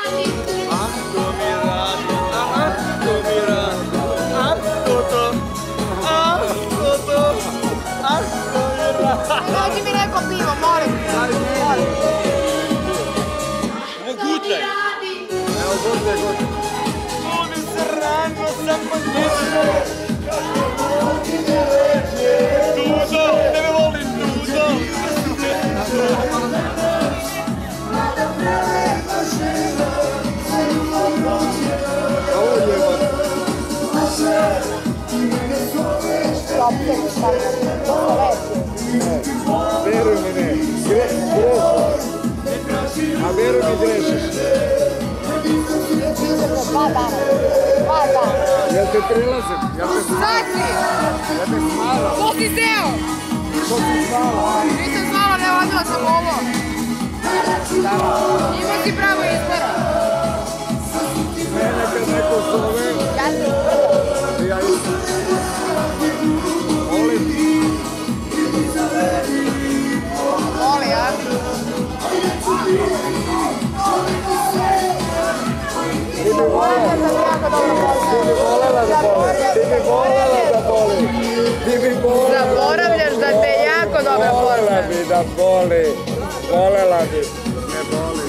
Dođi mi neko pivo, molim. Gutaj. Evo, gutaj. Oni se rano sam magnično. Duzo, tebe volim, Duzo. Veruj mi ne, grešim. A veruj mi grešiš. Dva dana. Jel te prilazim? Sad si! Ja te smala. Ko si zeo? Ko si smala? Nisam znala, ne odila sam ovo. Imao si pravo izbora. Mene kad neko zove, Ja sam prva. ja isto. Molim. Voli, a? Ti bi volela da boli. Zaboravljaš da te jako dobro Volela poznajem. bi da boli. Volela bi. Ne boli.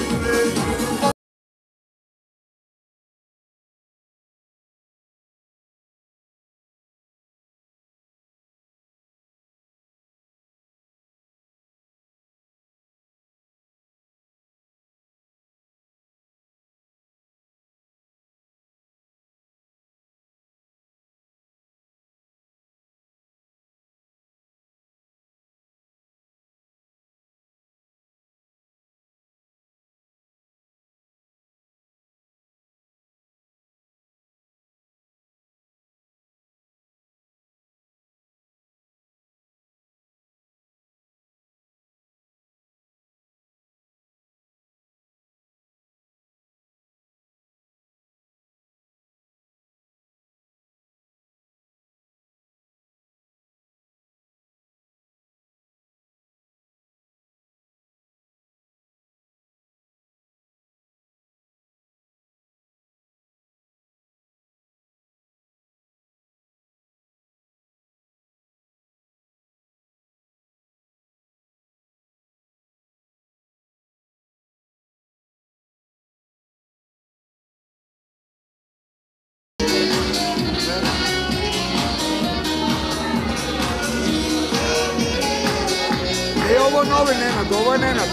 Nije ovo novi Nenad, ovo je Nenad.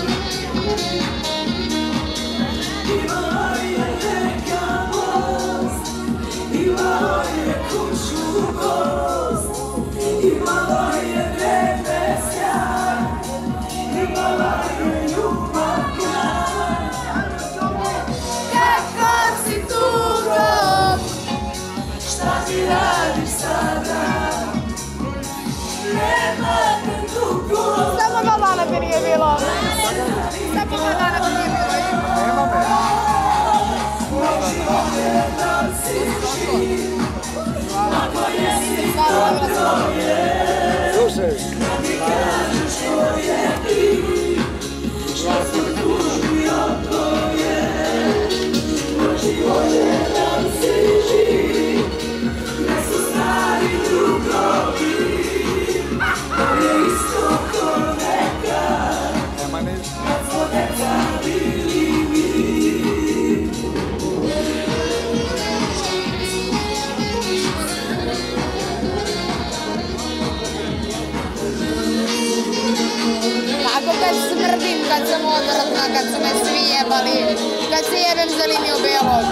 Imala je neka most, imala je kuću gost, imala je vreme sjaj, imala je ljubav kraj. Kakav si tugo, šta ti radiš sada? Nema te dugo. Samo 2 dana mi nije bilo. Samo 2 dana mi nije bilo. Nema me. Slušaj. Kako kad smrdim, kad sam odvratna, kad su me svi jebali, kad se jebem za liniju belog.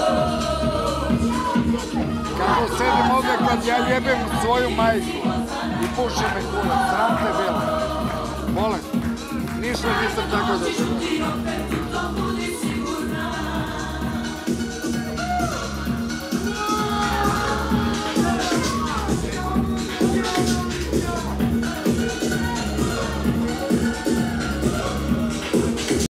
Kako sedim ovdje kad ja jebem svoju majku i pušim me kurac, sram te bilo. Molim, ništa nisam tako da se...